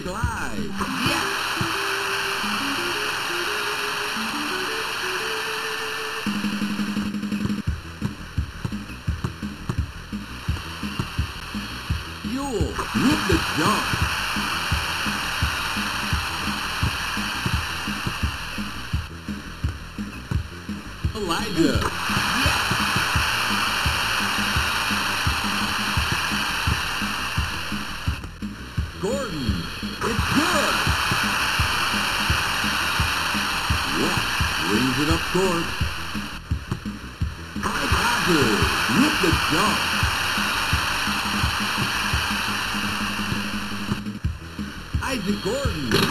slide. Yes! Yule with the jump. Elijah. Yes! Gordon. It's good. West brings it up court. Rogers with the jump. Isaac Gordon.